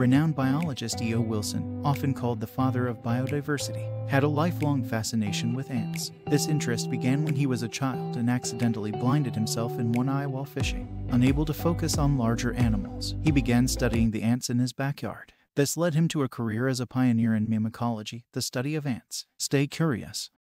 Renowned biologist E.O. Wilson, often called the father of biodiversity, had a lifelong fascination with ants. This interest began when he was a child and accidentally blinded himself in one eye while fishing. Unable to focus on larger animals, he began studying the ants in his backyard. This led him to a career as a pioneer in myrmecology, the study of ants. Stay curious.